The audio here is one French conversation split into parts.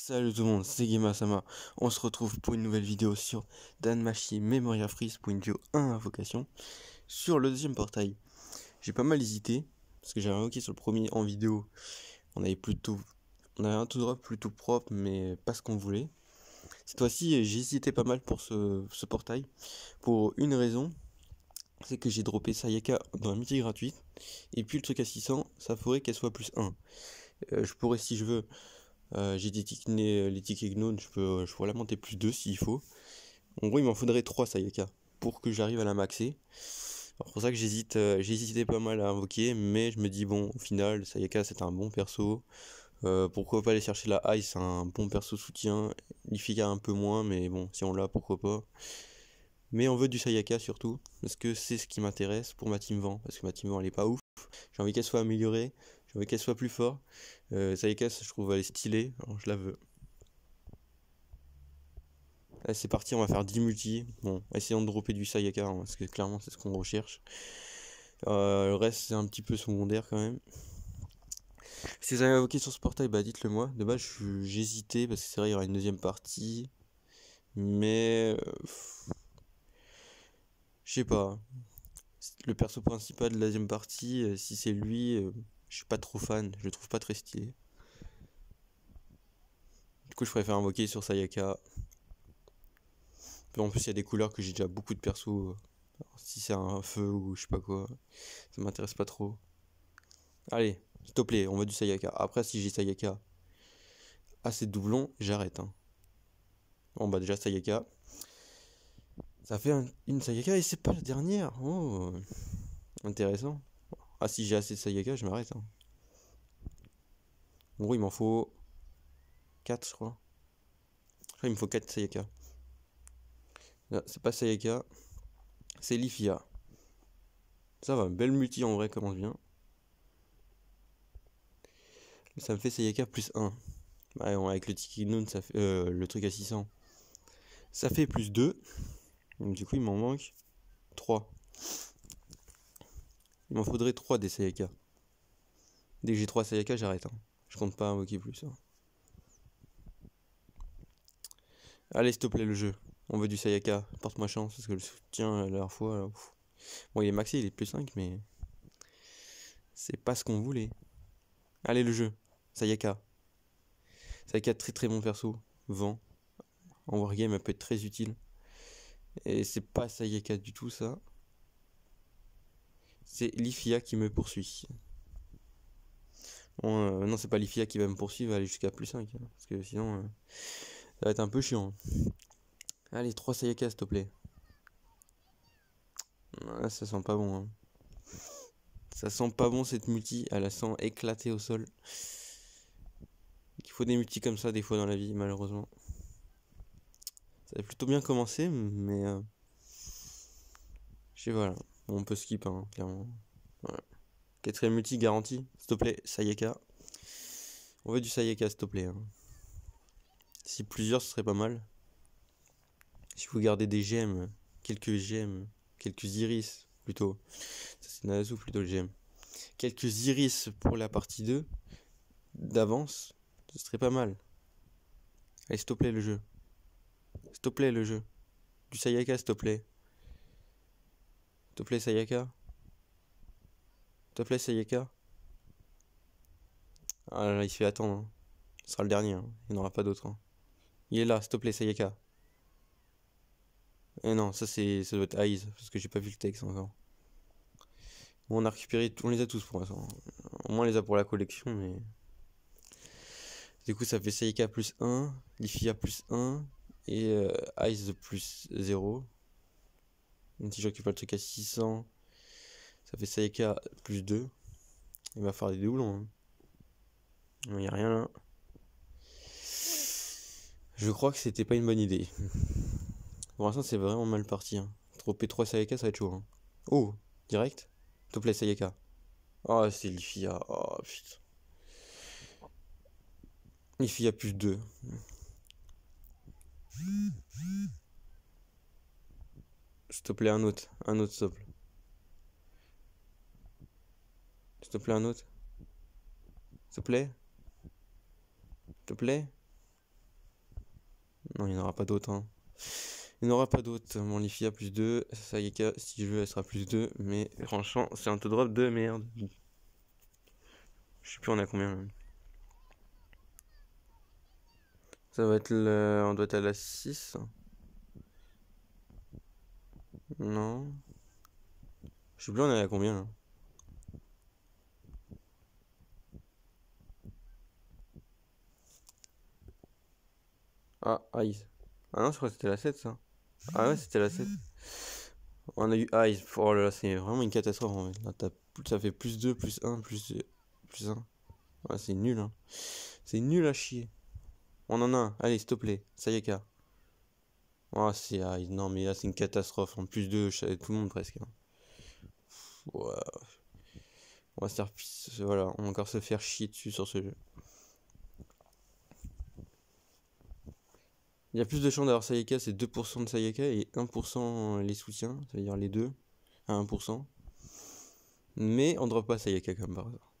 Salut tout le monde, c'est Gemasama. On se retrouve pour une nouvelle vidéo sur Danmachi Memoria Freeze pour une vidéo 1 invocation sur le deuxième portail. J'ai pas mal hésité parce que j'avais invoqué sur le premier en vidéo. On avait un tout drop plutôt propre mais pas ce qu'on voulait. Cette fois-ci, j'ai hésité pas mal pour ce portail pour une raison, c'est que j'ai droppé Sayaka dans la mythique gratuite et puis le truc à 600, ça ferait qu'elle soit plus 1. Je pourrais si je veux. J'ai déticné les tickets Gnome, je pourrais la monter plus 2 s'il faut. En gros, il m'en faudrait 3 Sayaka pour que j'arrive à la maxer. C'est pour ça que j'ai hésité pas mal à invoquer, mais je me dis bon, au final, Sayaka c'est un bon perso. Pourquoi pas aller chercher la Ice, c'est un bon perso soutien. Lifia un peu moins, mais bon, si on l'a, pourquoi pas. Mais on veut du Sayaka surtout, parce que c'est ce qui m'intéresse pour ma team Vent, parce que ma team Vent elle est pas ouf. J'ai envie qu'elle soit améliorée, j'ai envie qu'elle soit plus forte. Sayaka, je trouve elle est stylée, alors je la veux. Allez, c'est parti, on va faire 10 multi. Bon, essayons de dropper du Sayaka, hein, parce que clairement c'est ce qu'on recherche. Le reste c'est un petit peu secondaire quand même. Si vous avez invoqué sur ce portail, bah dites-le moi. De base j'hésitais, parce que c'est vrai il y aura une deuxième partie. Mais... je sais pas. Le perso principal de la deuxième partie, si c'est lui, je suis pas trop fan, je le trouve pas très stylé. Du coup je préfère invoquer sur Sayaka. En plus il y a des couleurs que j'ai déjà beaucoup de persos. Alors, si c'est un feu ou je sais pas quoi, ça m'intéresse pas trop. Allez, s'il te plaît, on va du Sayaka. Après si j'ai Sayaka assez de doublons, j'arrête. Hein. Bon bah déjà Sayaka. Ça fait une Sayaka et c'est pas la dernière. Oh, intéressant. Ah si j'ai assez de Sayaka, je m'arrête. Hein. En gros il m'en faut 4 je crois. Je crois qu'il me faut 4 Sayaka. C'est pas Sayaka, c'est Lifia. Ça va, belle multi en vrai, commence bien. Ça me fait Sayaka plus 1. Ouais, avec le Tiki Noon, ça fait, le truc à 600. Ça fait plus 2. Donc, du coup, il m'en manque 3. Il m'en faudrait 3 des Sayaka. Dès que j'ai 3 Sayaka, j'arrête. Hein. Je compte pas invoquer plus. Hein. Allez, s'il te plaît, le jeu. On veut du Sayaka. Porte-moi chance, parce que le soutien, la dernière fois... Là, bon, il est maxé, il est plus 5, mais... c'est pas ce qu'on voulait. Allez, le jeu. Sayaka. Sayaka, très très bon perso. Vent. En wargame, elle peut être très utile. Et c'est pas Sayaka du tout, ça. C'est Lifia qui me poursuit. Bon, non, c'est pas Lifia qui va me poursuivre, aller jusqu'à plus 5. Hein, parce que sinon, ça va être un peu chiant. Allez, 3 Sayaka, s'il te plaît. Ah, ça sent pas bon. Hein. Ça sent pas bon cette multi. Elle la sent éclatée au sol. Il faut des multis comme ça des fois dans la vie, malheureusement. Ça a plutôt bien commencé, mais... je sais voilà. Bon, on peut skip, hein, clairement. Voilà. 4ème multi garantie, s'il te plaît, Sayaka. On veut du Sayaka, s'il te plaît. Hein. Si plusieurs, ce serait pas mal. Si vous gardez des gemmes, quelques iris plutôt. Ça c'est Nazu plutôt le gemme. Quelques iris pour la partie 2 d'avance, ce serait pas mal. Allez, s'il te plaît le jeu. S'il te plaît le jeu. Du Sayaka, s'il te plaît. S'il te plaît Sayaka. S'il te plaît Sayaka. Ah là, là il se fait attendre. Hein. Ce sera le dernier, hein. Il n'y en aura pas d'autre. Hein. Il est là, s'il te plaît Sayaka. Eh non, ça doit être Eyes, parce que j'ai pas vu le texte encore. Bon, on a récupéré, on les a tous pour l'instant. Au moins on les a pour la collection, mais... du coup ça fait Sayaka plus 1, Lifia plus 1, et Eyes plus 0. Même si je récupère le truc à 600, ça fait Sayaka plus 2. Il va faire des doublons. Hein. Il n'y a rien là. Je crois que c'était pas une bonne idée. Pour l'instant c'est vraiment mal parti. Hein. Trop 3 Sayaka ça va être chaud. Hein. Oh, direct. S'il te plaît Sayaka. Oh c'est Lifia. Oh putain. Lifia plus 2. S'il te plaît un autre s'il te plaît. S'il te plaît un autre. S'il te plaît. S'il te plaît. Non, il n'y en aura pas d'autres. Hein. Il n'y en aura pas d'autres. Mon Lifia plus 2. Sayaka, si je veux, elle sera plus 2. Mais franchement, c'est un auto-drop de merde. Je sais plus on a combien même. Ça va être le... On doit être à la 6. Non. Je sais plus on est à combien là. Ah, Ice. Ah non, je crois que c'était la 7 ça. Ah ouais, c'était la 7. On a eu Ice. Oh là là, c'est vraiment une catastrophe en fait. Là, ça fait plus 2, plus 1, plus 1. Ouais, c'est nul hein. C'est nul à chier. On en a un. Allez, s'il te plaît. Sayaka. Oh, c'est Ice. Non, mais là, c'est une catastrophe. En plus 2, tout le monde presque. Hein. Ouais. On va se faire. Voilà, on va encore se faire chier dessus sur ce jeu. Il y a plus de chances d'avoir Sayaka, c'est 2% de Sayaka et 1% les soutiens, ça veut dire les deux à 1%. Mais on ne drop pas Sayaka comme par hasard.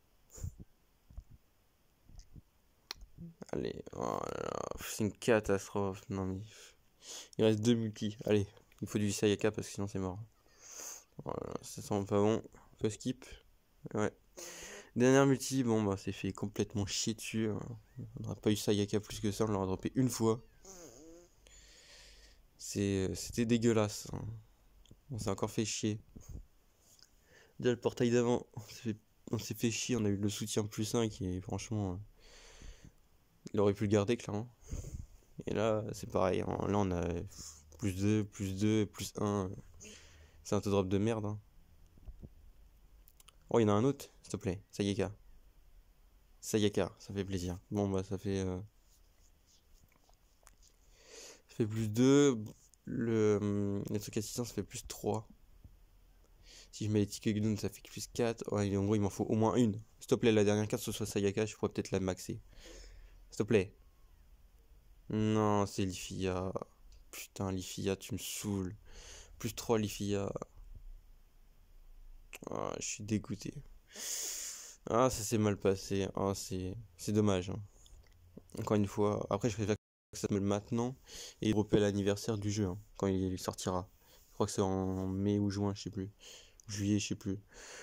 Allez, oh là là, c'est une catastrophe. Non mais. Il reste 2 multis. Allez, il faut du Sayaka parce que sinon c'est mort. Oh là là, ça sent pas bon. Faut skip. Ouais. Dernière multi, bon bah c'est fait complètement chier dessus. On n'aura pas eu Sayaka plus que ça, on l'aura droppé une fois. C'était dégueulasse. Hein. On s'est encore fait chier. Déjà le portail d'avant, on s'est fait chier, on a eu le soutien plus 1 qui est franchement... il aurait pu le garder clairement. Et là c'est pareil, là on a plus 2, plus 1. C'est un auto drop de merde. Hein. Oh il y en a un autre, s'il te plaît, Sayaka. Sayaka, ça fait plaisir. Bon bah ça fait... ça fait plus 2, le truc assistant ça fait plus 3. Si je mets les tickets Gnome, ça fait plus 4. Ouais, en gros, il m'en faut au moins une. S'il te plaît, la dernière carte, ce soit Sayaka, je pourrais peut-être la maxer. S'il te plaît. Non, c'est Lifia. Putain, Lifia, tu me saoules. Plus 3 Lifia. Ah, je suis dégoûté. Ah, ça s'est mal passé. Ah, c'est dommage. Hein. Encore une fois. Après, je préfère que ça me maintenant et dropper à l'anniversaire du jeu. Hein, quand il sortira. Je crois que c'est en mai ou juin, je sais plus. Juillet, je sais plus.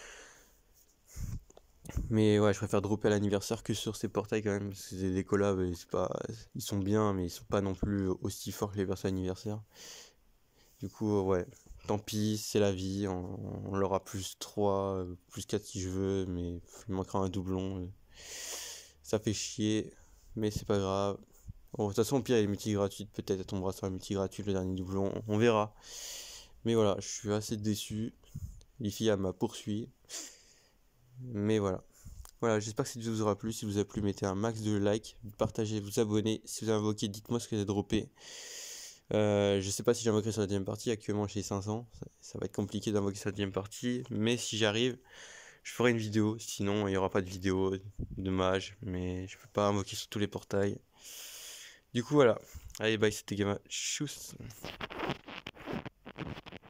Mais ouais, je préfère dropper à l'anniversaire que sur ces portails quand même. Parce que c'est des collabs et c'est pas... Ils sont bien, mais ils sont pas non plus aussi forts que les versions anniversaire. Du coup, ouais. Tant pis, c'est la vie. On l'aura plus 3, plus 4 si je veux. Mais il manquera un doublon. Ça fait chier. Mais c'est pas grave. Bon, de toute façon, au pire, il y a les multi gratuites. Peut-être elle tombera sur la multi gratuite, le dernier doublon. On verra. Mais voilà, je suis assez déçu. Les filles, elle m'a poursuivi. Mais voilà. Voilà, j'espère que cette vidéo vous aura plu. Si vous a plu, mettez un max de likes, partagez, vous abonnez. Si vous avez invoqué, dites-moi ce que j'ai droppé. Je sais pas si j'invoquerai sur la deuxième partie. Actuellement, j'ai 500. Ça va être compliqué d'invoquer sur la deuxième partie. Mais si j'arrive, je ferai une vidéo. Sinon, il n'y aura pas de vidéo. Dommage. Mais je peux pas invoquer sur tous les portails. Du coup, voilà. Allez, bye, c'était Gamma. Tchuss.